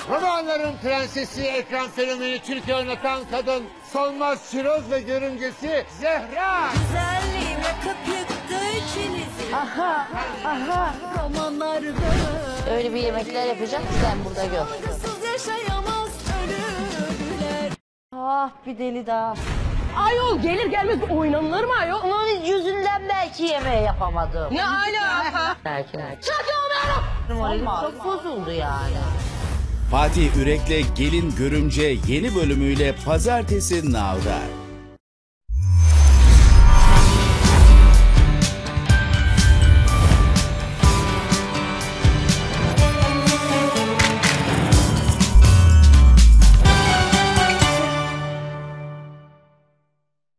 Romanların prensesi, ekran fenomeni, Türkiye oynatan kadın, Solmaz Çiroz ve görümcesi Zehra. Güzelliğine kapıktı içinizi. Aha, aha. Romanlarda Öyle bir yemekler yapacak ki sen burada gör. algısız yaşayamaz ölürler. Ah bir deli daha. Ayol gelir gelmez oynanılır mı ayol? Onun yüzünden belki yemeği yapamadım. Ne alaka? Belki. Çakıyorum. Moralim çok bozuldu yani. Fatih Ürek'le Gelin Görümce yeni bölümüyle Pazartesi Now'da.